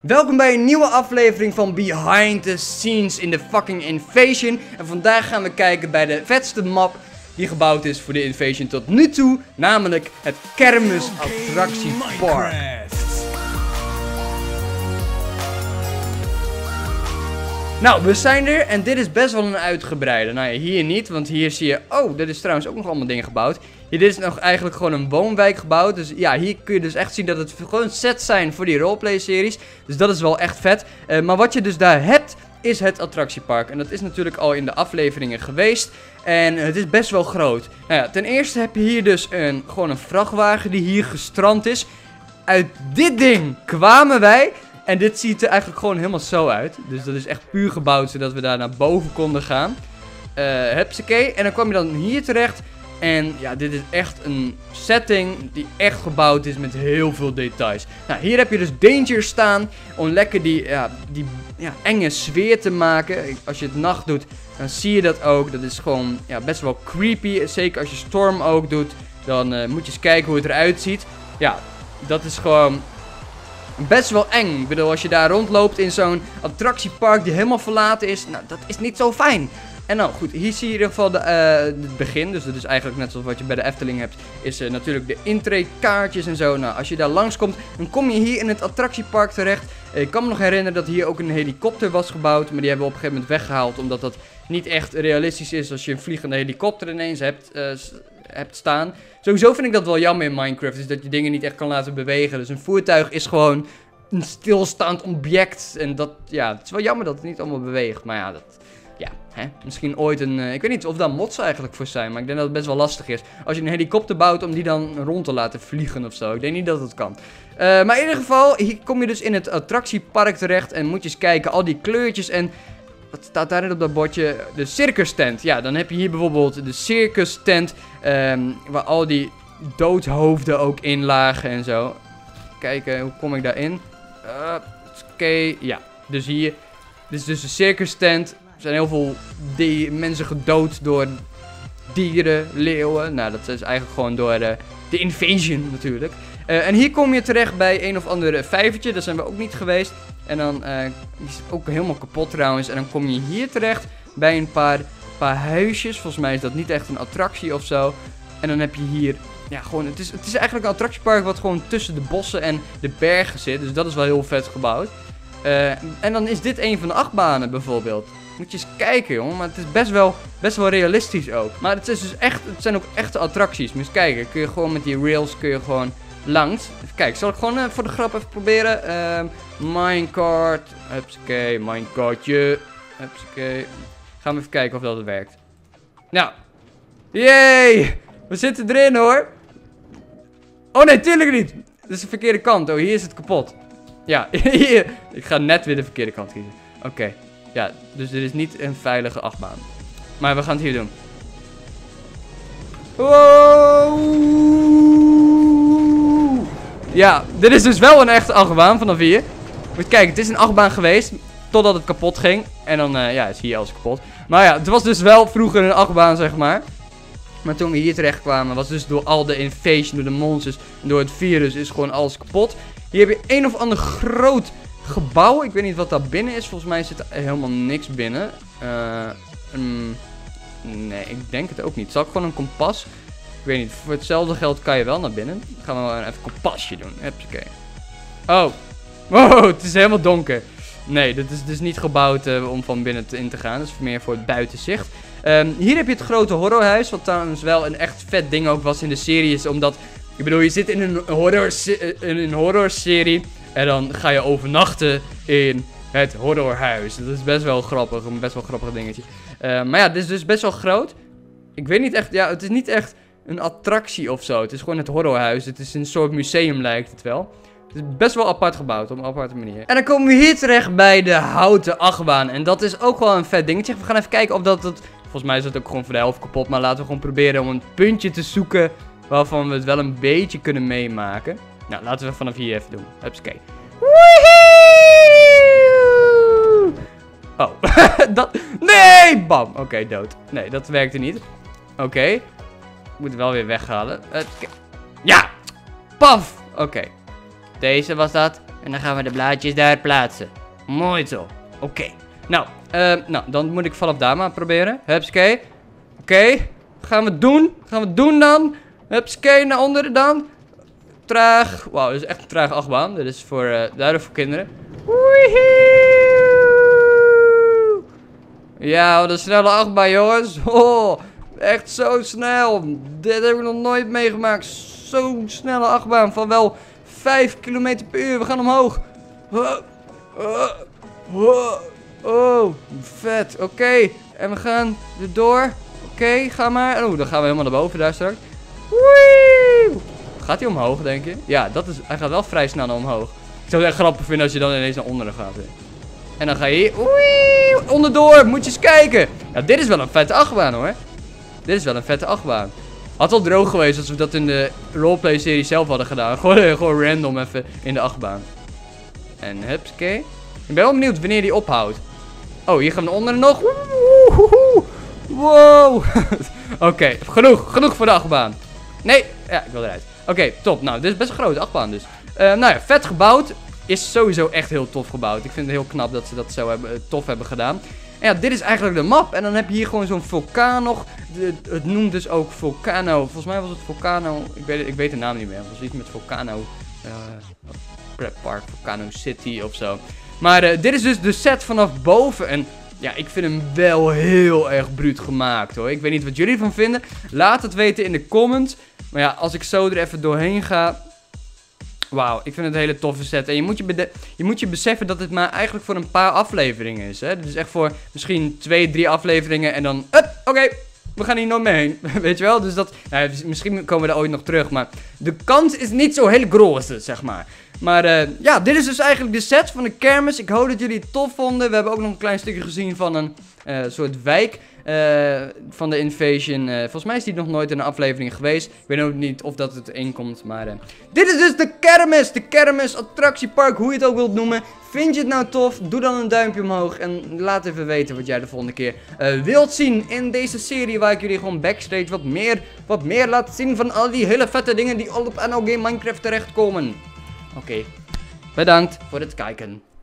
Welkom bij een nieuwe aflevering van Behind the Scenes in de fucking Invasion. En vandaag gaan we kijken bij de vetste map die gebouwd is voor de Invasion tot nu toe. Namelijk het Kermis Attractiepark. Nou, we zijn er en dit is best wel een uitgebreide. Nou ja, hier niet, want hier zie je... Oh, er is trouwens ook nog allemaal dingen gebouwd. Hier is nog eigenlijk gewoon een woonwijk gebouwd. Dus ja, hier kun je dus echt zien dat het gewoon sets zijn voor die roleplay-series. Dus dat is wel echt vet. Maar wat je dus daar hebt, is het attractiepark. En dat is natuurlijk al in de afleveringen geweest. En het is best wel groot. Nou ja, ten eerste heb je hier dus gewoon een vrachtwagen die hier gestrand is. Uit dit ding kwamen wij... En dit ziet er eigenlijk gewoon helemaal zo uit. Dus dat is echt puur gebouwd zodat we daar naar boven konden gaan. Hupsakee. En dan kwam je dan hier terecht. En ja, dit is echt een setting die echt gebouwd is met heel veel details. Nou, hier heb je dus Danger staan. Om lekker die enge sfeer te maken. Als je het nacht doet, dan zie je dat ook. Dat is gewoon best wel creepy. Zeker als je Storm ook doet. Dan moet je eens kijken hoe het eruit ziet. Ja, dat is gewoon... best wel eng. Ik bedoel, als je daar rondloopt in zo'n attractiepark die helemaal verlaten is. Nou, dat is niet zo fijn. En nou, goed. Hier zie je in ieder geval het begin. Dus dat is eigenlijk net zoals wat je bij de Efteling hebt. Is natuurlijk de intree-kaartjes en zo. Nou, als je daar langskomt, dan kom je hier in het attractiepark terecht. Ik kan me nog herinneren dat hier ook een helikopter was gebouwd. Maar die hebben we op een gegeven moment weggehaald. Omdat dat niet echt realistisch is als je een vliegende helikopter ineens hebt staan. Sowieso vind ik dat wel jammer in Minecraft, is dat je dingen niet echt kan laten bewegen. Dus een voertuig is gewoon een stilstaand object. En dat, ja, het is wel jammer dat het niet allemaal beweegt. Maar ja, misschien ooit ik weet niet of daar mods eigenlijk voor zijn, maar ik denk dat het best wel lastig is. Als je een helikopter bouwt om die dan rond te laten vliegen of zo. Ik denk niet dat het kan. Maar in ieder geval, hier kom je dus in het attractiepark terecht en moet je eens kijken, al die kleurtjes en... Wat staat daarin op dat bordje? De circus tent. Ja, dan heb je hier bijvoorbeeld de circus tent. Waar al die doodhoofden ook in lagen en zo. Kijken, hoe kom ik daarin? Oké, ja. Dus hier. Dit is dus de circus tent. Er zijn heel veel mensen gedood door dieren, leeuwen. Nou, dat is eigenlijk gewoon door de Invasion natuurlijk. En hier kom je terecht bij een of ander vijvertje. Daar zijn we ook niet geweest. En dan die is ook helemaal kapot trouwens. En dan kom je hier terecht bij een paar huisjes. Volgens mij is dat niet echt een attractie of zo. En dan heb je hier... Ja, gewoon... Het is eigenlijk een attractiepark wat gewoon tussen de bossen en de bergen zit. Dus dat is wel heel vet gebouwd. En dan is dit een van de achtbanen bijvoorbeeld. Moet je eens kijken, jongen. Maar het is best wel realistisch ook. Maar het is dus echt... Het zijn ook echte attracties. Moet je eens kijken. Kun je gewoon met die rails kun je gewoon... langs. Even kijken, zal ik gewoon voor de grap even proberen. Minecart. Hupsakee, minecartje. Hupsakee. Gaan we even kijken of dat werkt. Nou. Yay! We zitten erin hoor. Oh nee, tuurlijk niet. Dit is de verkeerde kant. Oh, hier is het kapot. Ja, hier. Ik ga net weer de verkeerde kant kiezen. Oké. Ja, dus dit is niet een veilige achtbaan. Maar we gaan het hier doen. Wow! Ja, dit is dus wel een echte achtbaan vanaf hier. Moet je kijken, het is een achtbaan geweest. Totdat het kapot ging. En dan, is hier alles kapot. Maar ja, het was dus wel vroeger een achtbaan, zeg maar. Maar toen we hier terecht kwamen, was dus door al de invasion, door de monsters, en door het virus, is gewoon alles kapot. Hier heb je een of ander groot gebouw. Ik weet niet wat daar binnen is. Volgens mij zit er helemaal niks binnen. Nee, ik denk het ook niet. Zal ik gewoon een kompas... Ik weet niet, voor hetzelfde geld kan je wel naar binnen. Dan gaan we wel even een kompasje doen. Oké. Oh. Wow, het is helemaal donker. Nee, dit is dus niet gebouwd om van binnen in te gaan. Dat is meer voor het buitenzicht. Hier heb je het grote horrorhuis. Wat trouwens wel een echt vet ding ook was in de serie. Omdat, ik bedoel, je zit in een horrorserie. En dan ga je overnachten in het horrorhuis. Dat is best wel grappig. Een best wel grappig dingetje. Maar ja, dit is dus best wel groot. Ik weet niet echt, ja, het is niet echt... een attractie of zo. Het is gewoon het horrorhuis. Het is een soort museum lijkt het wel. Het is best wel apart gebouwd op een aparte manier. En dan komen we hier terecht bij de houten achtbaan. En dat is ook wel een vet dingetje. We gaan even kijken of dat... Volgens mij is dat ook gewoon voor de helft kapot. Maar laten we gewoon proberen om een puntje te zoeken waarvan we het wel een beetje kunnen meemaken. Nou, laten we vanaf hier even doen. Hupsakee. Oh. Nee! Bam. Oké, dood. Nee, dat werkte niet. Oké. Ik moet het wel weer weghalen. Ja! Paf! Oké. Deze was dat. En dan gaan we de blaadjes daar plaatsen. Mooi zo. Oké. Nou, dan moet ik vanaf daar maar proberen. Hupsakee. Oké. Gaan we doen dan. Hupsakee, naar onderen dan. Traag. Wauw, dit is echt een trage achtbaan. Dit is duidelijk voor kinderen. Woehoe. Ja, wat een snelle achtbaan, jongens. Oh, echt zo snel. Dit heb ik nog nooit meegemaakt. Zo'n snelle achtbaan van wel 5 km per uur. We gaan omhoog. Oh, vet. Oké. En we gaan erdoor. Oké, ga maar. Oh, dan gaan we helemaal naar boven daar straks. Wee! Gaat hij omhoog, denk je? Ja, hij gaat wel vrij snel naar omhoog. Ik zou het echt grappig vinden als je dan ineens naar onderen gaat. Hè. En dan ga je hier. Wee! Onderdoor. Moet je eens kijken. Ja, dit is wel een vette achtbaan, hoor. Dit is wel een vette achtbaan. Had wel droog geweest als we dat in de roleplay serie zelf hadden gedaan. Gewoon random even in de achtbaan. En hupsakee. Ik ben wel benieuwd wanneer die ophoudt. Oh, hier gaan we naar onderen nog. Wow. Oké, genoeg voor de achtbaan. Nee, ja, ik wil eruit. Oké, top. Nou, dit is best een grote achtbaan dus. Nou ja, vet gebouwd. Is sowieso echt heel tof gebouwd. Ik vind het heel knap dat ze dat zo tof hebben gedaan. En ja, dit is eigenlijk de map. En dan heb je hier gewoon zo'n vulkaan nog. Het noemt dus ook Volcano. Volgens mij was het Volcano. Ik weet de naam niet meer. Het was iets met Volcano. Prep Park, Volcano City of zo. Maar dit is dus de set vanaf boven. En ja, ik vind hem wel heel erg bruut gemaakt, hoor. Ik weet niet wat jullie ervan vinden. Laat het weten in de comments. Maar ja, als ik zo er even doorheen ga. Wauw, ik vind het een hele toffe set. En je moet je beseffen dat het maar eigenlijk voor een paar afleveringen is, hè. Dit is echt voor misschien 2, 3 afleveringen. En dan, oké, we gaan hier nooit mee heen. Weet je wel? Dus dat, nou, misschien komen we er ooit nog terug. Maar de kans is niet zo heel groot, zeg maar. Maar ja, dit is dus eigenlijk de set van de kermis. Ik hoop dat jullie het tof vonden. We hebben ook nog een klein stukje gezien van een soort wijk van de Invasion. Volgens mij is die nog nooit in een aflevering geweest. Ik weet ook niet of dat het inkomt, maar dit is dus de kermis. De kermis, attractiepark, hoe je het ook wilt noemen. Vind je het nou tof? Doe dan een duimpje omhoog en laat even weten wat jij de volgende keer wilt zien in deze serie. Waar ik jullie gewoon backstage wat meer laat zien van al die hele vette dingen die al op NL Game Minecraft terechtkomen. Oké, bedankt voor het kijken.